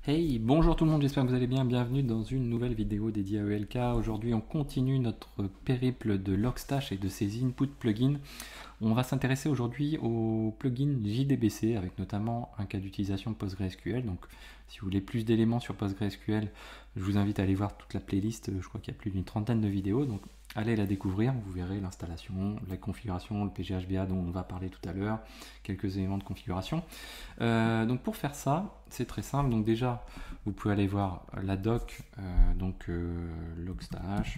Hey, bonjour tout le monde, j'espère que vous allez bien, bienvenue dans une nouvelle vidéo dédiée à ELK. Aujourd'hui on continue notre périple de Logstash et de ses input plugins. On va s'intéresser aujourd'hui au plugin JDBC avec notamment un cas d'utilisation PostgreSQL. Donc si vous voulez plus d'éléments sur PostgreSQL, je vous invite à aller voir toute la playlist, je crois qu'il y a plus d'une trentaine de vidéos. Donc allez la découvrir, vous verrez l'installation, la configuration, le PGHBA dont on va parler tout à l'heure, quelques éléments de configuration. Donc pour faire ça, c'est très simple. Donc déjà, vous pouvez aller voir la doc, Logstash,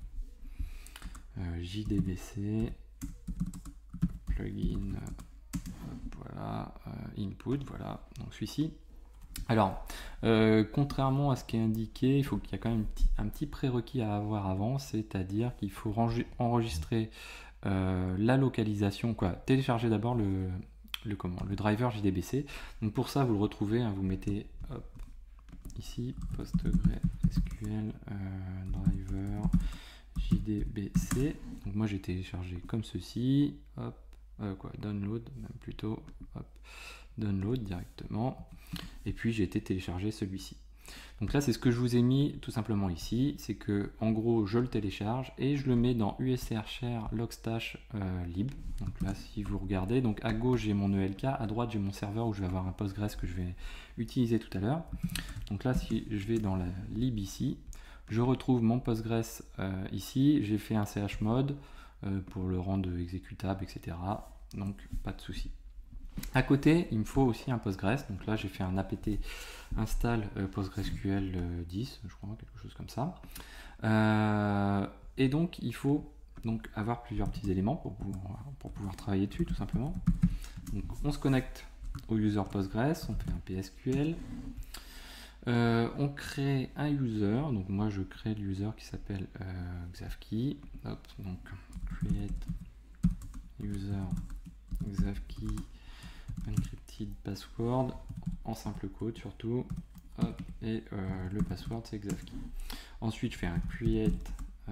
JDBC, plugin, voilà, input, voilà, donc celui-ci. Alors, contrairement à ce qui est indiqué, il faut qu'il y a quand même un petit prérequis à avoir avant, c'est-à-dire qu'il faut enregistrer la localisation, télécharger d'abord le driver JDBC. Donc pour ça, vous le retrouvez, hein, vous mettez hop, ici PostgreSQL driver JDBC. Donc moi j'ai téléchargé comme ceci, hop, download, même plutôt, hop, download directement. Et puis j'ai été télécharger celui-ci. Donc là c'est ce que je vous ai mis tout simplement ici, c'est que en gros je le télécharge et je le mets dans USR share logstash lib. Donc là si vous regardez, donc à gauche j'ai mon ELK, à droite j'ai mon serveur où je vais avoir un Postgres que je vais utiliser tout à l'heure. Donc là si je vais dans la lib ici, je retrouve mon Postgres ici, j'ai fait un chmod pour le rendre exécutable, etc. Donc pas de souci. À côté, il me faut aussi un Postgres. Donc là, j'ai fait un apt install PostgreSQL 10, je crois, quelque chose comme ça. Et donc, il faut donc avoir plusieurs petits éléments pour pouvoir travailler dessus, tout simplement. Donc, on se connecte au user Postgres, on fait un PSQL. On crée un user. Donc, moi, je crée le user qui s'appelle Xavkey. Hop, donc, create user Xavkey encrypted password en simple code surtout. Hop, et le password c'est Xavkey. Ensuite je fais un create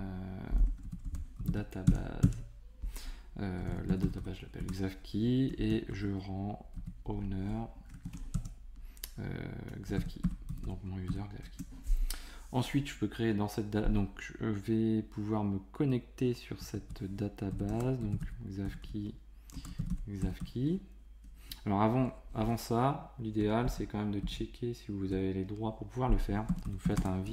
database. La database je l'appelle Xavkey et je rends owner Xavkey, donc mon user Xavkey. Ensuite je peux créer dans cette donc je vais pouvoir me connecter sur cette database, donc Xavkey. Alors avant ça, l'idéal c'est quand même de checker si vous avez les droits pour pouvoir le faire. Donc vous faites un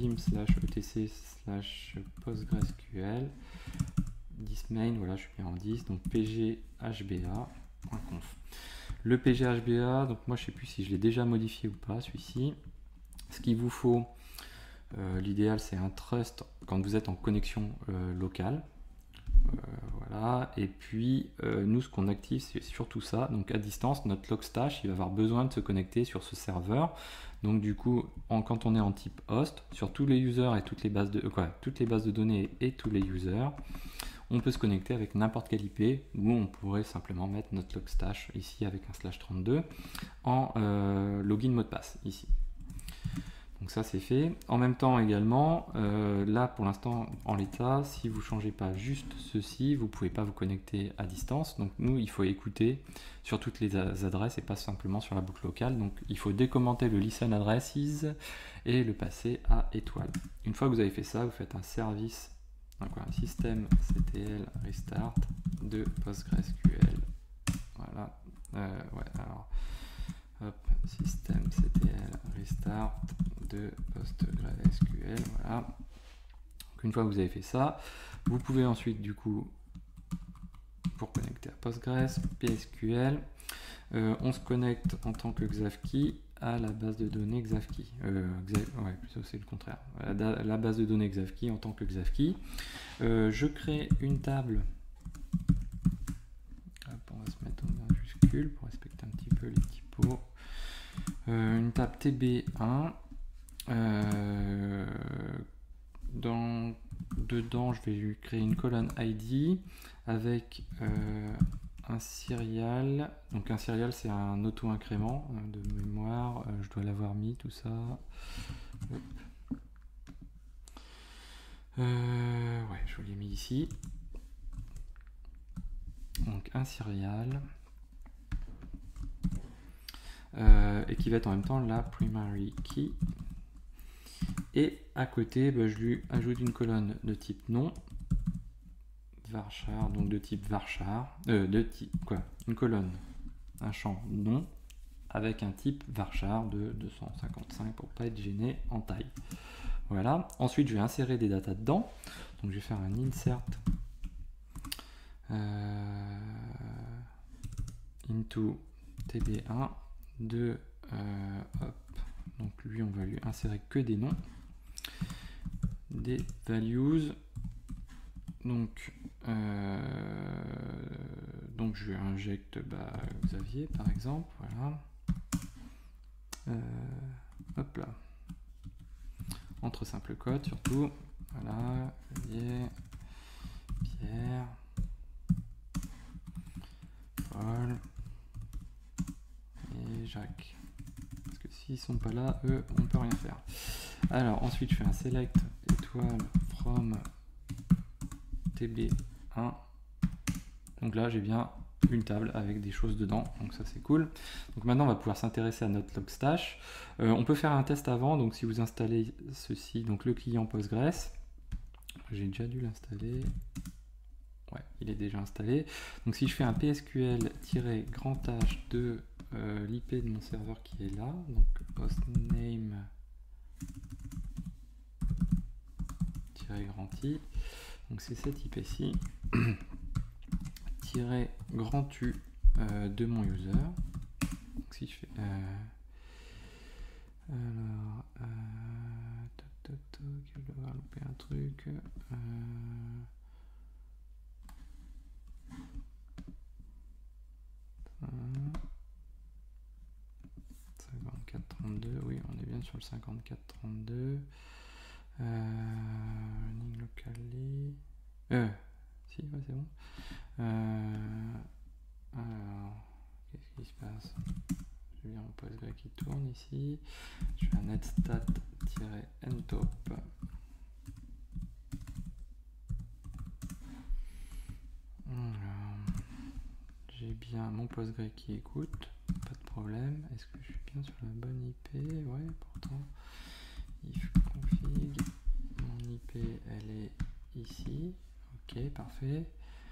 vim/etc/postgresql 10 main, voilà je suis bien en 10, donc pghba.conf. Le pghba, donc moi je sais plus si je l'ai déjà modifié ou pas celui-ci. Ce qu'il vous faut, l'idéal c'est un trust quand vous êtes en connexion locale. Voilà, et puis nous ce qu'on active c'est surtout ça, donc à distance notre Logstash il va avoir besoin de se connecter sur ce serveur, donc du coup quand on est en type host, sur tous les users et toutes les bases de données et tous les users, on peut se connecter avec n'importe quel IP, ou on pourrait simplement mettre notre Logstash ici avec un /32 en login mot de passe ici. Donc ça c'est fait. En même temps également, là pour l'instant en l'état, si vous ne changez pas juste ceci, vous ne pouvez pas vous connecter à distance. Donc nous il faut écouter sur toutes les adresses et pas simplement sur la boucle locale. Donc il faut décommenter le listen addresses et le passer à étoile. Une fois que vous avez fait ça, vous faites un service, donc un systemctl restart de PostgreSQL. Voilà. Alors hop, systemctl restart de PostgreSQL, voilà. Donc une fois que vous avez fait ça, vous pouvez ensuite du coup, pour connecter à Postgres, PSQL, on se connecte en tant que Xavkey à la base de données Xavkey. Ouais, plutôt c'est le contraire. La base de données Xavkey en tant que Xavkey. Je crée une table. Hop, on va se mettre en majuscule pour respecter un petit peu les typos. Une table TB1. Dedans, je vais lui créer une colonne ID avec un serial. Donc un serial, c'est un auto-incrément de mémoire. Je dois l'avoir mis, tout ça. Ouais, je l'ai mis ici. Donc un serial. et qui va être en même temps la primary key. Et à côté, je lui ajoute une colonne de type nom, varchar, donc de type varchar, une colonne, un champ nom, avec un type varchar de 255 pour pas être gêné en taille. Voilà. Ensuite, je vais insérer des datas dedans. Donc, je vais faire un insert into tb1 de hop. Donc, lui, on va lui insérer que des noms, des values. Donc je injecte Xavier par exemple, voilà. Hop là. Entre simple code surtout. Voilà, Xavier, Pierre, Paul et Jacques. Parce que s'ils sont pas là, eux, on peut rien faire. Alors ensuite je fais un select étoile from tb1. Donc là j'ai bien une table avec des choses dedans, donc ça c'est cool. Donc maintenant on va pouvoir s'intéresser à notre Logstash. On peut faire un test avant, donc si vous installez ceci, donc le client Postgres, j'ai déjà dû l'installer. Ouais, il est déjà installé. Donc si je fais un PSQL-grand H de l'IP de mon serveur qui est là, donc hostname grand I, donc c'est cette IP-ci, grand U de mon user. Donc si je fais alors je vais louper un truc, 5432, oui on est bien sur le 5432. Running locally. Si, ouais, c'est bon. Alors, qu'est-ce qui se passe? J'ai bien mon Postgre qui tourne ici. Je fais un netstat-ntop. J'ai bien mon Postgre qui écoute, pas de problème. Est-ce que je suis bien sur la bonne IP? Ouais, pourtant. If config, mon IP elle est ici, ok parfait.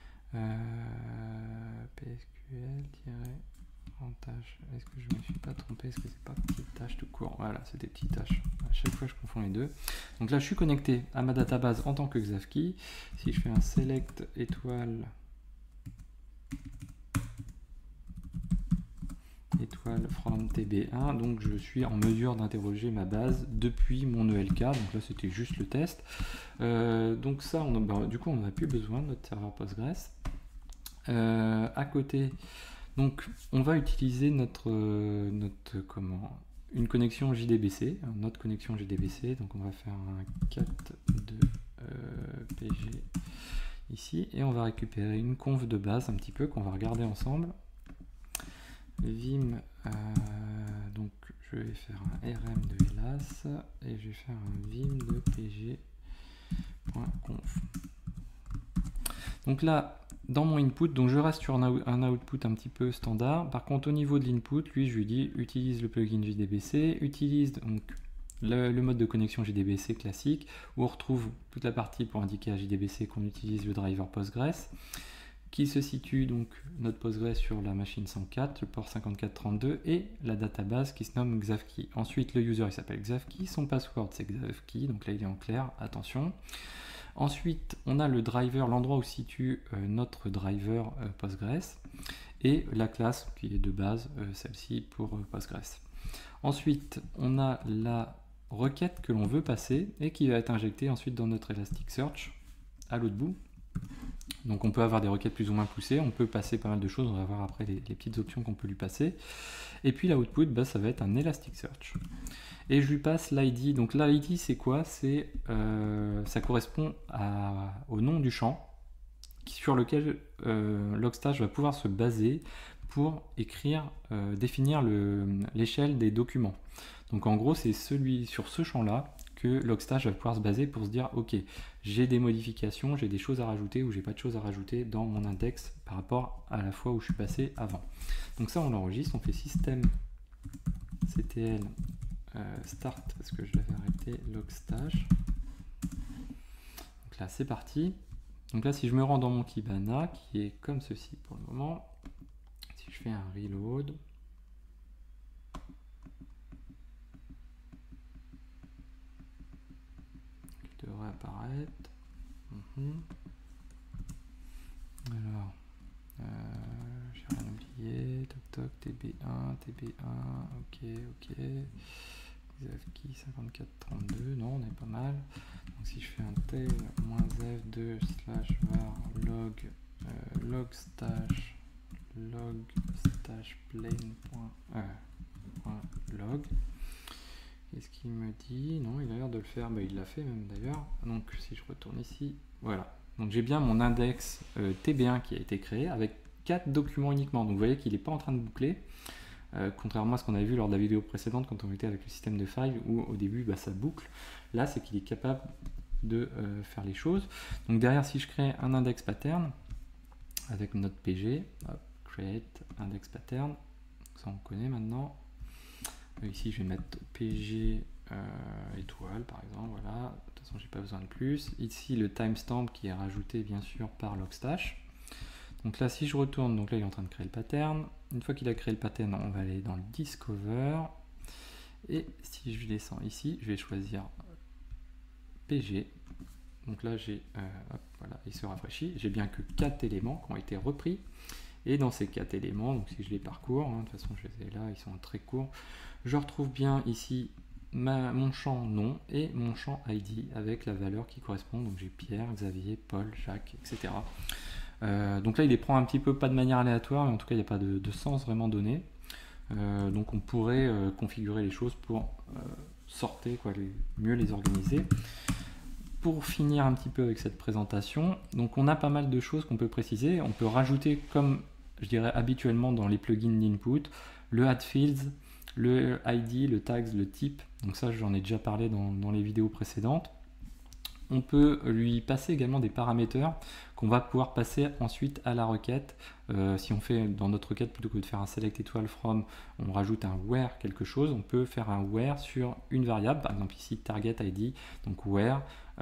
PSQL-en tâche, est-ce que je me suis pas trompé? Est-ce que c'est pas petite tâche tout court? Voilà, c'est des petites tâches, à chaque fois je confonds les deux. Donc là je suis connecté à ma database en tant que Xavkey. Si je fais un select étoile from tb1, donc je suis en mesure d'interroger ma base depuis mon ELK. Donc là c'était juste le test. Donc ça du coup on n'a plus besoin de notre serveur Postgres. À côté, donc on va utiliser une connexion JDBC, notre connexion JDBC. Donc on va faire un cat de pg ici et on va récupérer une conf de base un petit peu qu'on va regarder ensemble. Vim, donc je vais faire un rm de hélas et je vais faire un vim de pg.conf. Donc là dans mon input, donc je reste sur un output un petit peu standard. Par contre au niveau de l'input, lui je lui dis utilise le plugin JDBC, utilise donc le mode de connexion JDBC classique où on retrouve toute la partie pour indiquer à JDBC qu'on utilise le driver Postgres, qui se situe donc notre Postgres sur la machine 104, le port 5432 et la database qui se nomme Xavkey. Ensuite le user il s'appelle Xavkey, son password c'est Xavkey, donc là il est en clair, attention. Ensuite on a le driver, l'endroit où se situe notre driver Postgres et la classe qui est de base, celle-ci pour Postgres. Ensuite on a la requête que l'on veut passer et qui va être injectée ensuite dans notre Elasticsearch à l'autre bout. Donc on peut avoir des requêtes plus ou moins poussées, on peut passer pas mal de choses, on va voir après les petites options qu'on peut lui passer. Et puis l'output, ça va être un Elasticsearch. Et je lui passe l'ID. Donc l'ID c'est quoi? Ça correspond au nom du champ sur lequel Logstash va pouvoir se baser pour définir l'échelle des documents. Donc en gros c'est sur ce champ-là que Logstash va pouvoir se baser pour se dire ok, j'ai des modifications, j'ai des choses à rajouter ou j'ai pas de choses à rajouter dans mon index par rapport à la fois où je suis passé avant. Donc ça on l'enregistre, on fait système ctl start, parce que je l'avais arrêté, logstash. Donc là c'est parti. Donc là si je me rends dans mon Kibana, qui est comme ceci pour le moment, si je fais un reload, il devrait apparaître. Alors, j'ai rien oublié, toc toc, TB1, ok, xfkey 5432, non, on est pas mal. Donc si je fais un tail -f2 /var log logstash plain.log, qu'est-ce qu'il me dit? Non, il a l'air de le faire, il l'a fait même d'ailleurs. Donc si je retourne ici, voilà. Donc j'ai bien mon index TB1 qui a été créé avec 4 documents uniquement. Donc vous voyez qu'il n'est pas en train de boucler, contrairement à ce qu'on avait vu lors de la vidéo précédente quand on était avec le système de file où au début ça boucle. Là c'est qu'il est capable de faire les choses. Donc derrière, si je crée un index pattern avec notre PG, hop, create index pattern, ça on connaît maintenant. Ici je vais mettre PG étoile par exemple, voilà, de toute façon j'ai pas besoin de plus. Ici le timestamp qui est rajouté bien sûr par logstash. Donc là si je retourne, donc là il est en train de créer le pattern. Une fois qu'il a créé le pattern, on va aller dans le discover, et si je descends ici, je vais choisir PG. Donc là j'ai, voilà, il se rafraîchit, j'ai bien que 4 éléments qui ont été repris. Et dans ces 4 éléments, donc si je les parcours, de toute façon je les ai là, ils sont très courts, je retrouve bien ici mon champ nom et mon champ ID avec la valeur qui correspond. Donc j'ai Pierre, Xavier, Paul, Jacques, etc. Donc là il les prend un petit peu, pas de manière aléatoire, mais en tout cas il n'y a pas de sens vraiment donné. Donc on pourrait configurer les choses pour sortir, mieux les organiser. Pour finir un petit peu avec cette présentation, donc on a pas mal de choses qu'on peut préciser. On peut rajouter, comme je dirais habituellement dans les plugins d'input, le add fields, le ID, le tags, le type. Donc ça j'en ai déjà parlé dans les vidéos précédentes. On peut lui passer également des paramètres qu'on va pouvoir passer ensuite à la requête. Si on fait dans notre requête, plutôt que de faire un select étoile from, on rajoute un where quelque chose, on peut faire un where sur une variable, par exemple ici target ID, donc where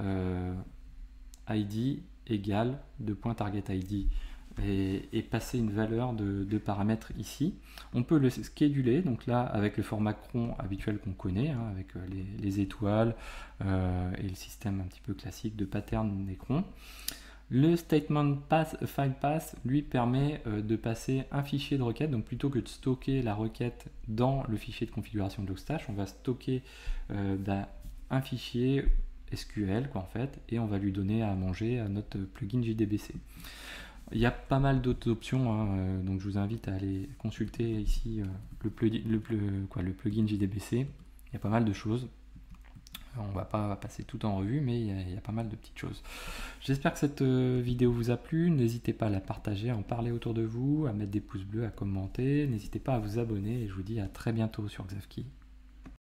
ID égale $target ID, et passer une valeur de paramètre ici. On peut le scheduler, donc là avec le format cron habituel qu'on connaît, avec les étoiles et le système un petit peu classique de pattern des crons. Le statement pass, file pass lui permet de passer un fichier de requête. Donc plutôt que de stocker la requête dans le fichier de configuration de Logstash, on va stocker un fichier SQL en fait, et on va lui donner à manger à notre plugin JDBC. Il y a pas mal d'autres options, donc je vous invite à aller consulter ici le plugin JDBC. Il y a pas mal de choses. On va pas passer tout en revue, mais il y a pas mal de petites choses. J'espère que cette vidéo vous a plu. N'hésitez pas à la partager, à en parler autour de vous, à mettre des pouces bleus, à commenter. N'hésitez pas à vous abonner, et je vous dis à très bientôt sur Xavkey.